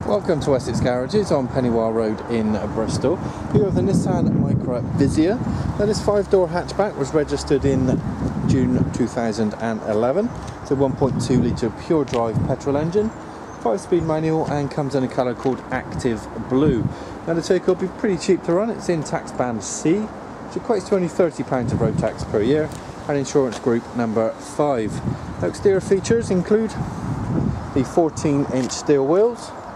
Welcome to Wessex Garages on Pennywell Road in Bristol. Here with the Nissan Micra Visia. Now this 5-door hatchback was registered in June 2011. It's a 1.2 litre Puredrive petrol engine, 5-speed manual, and comes in a colour called Active Blue. Now the vehicle will be pretty cheap to run. It's in tax band C, which equates to only £30 of road tax per year, and insurance group number 5. Now, exterior features include the 14-inch steel wheels,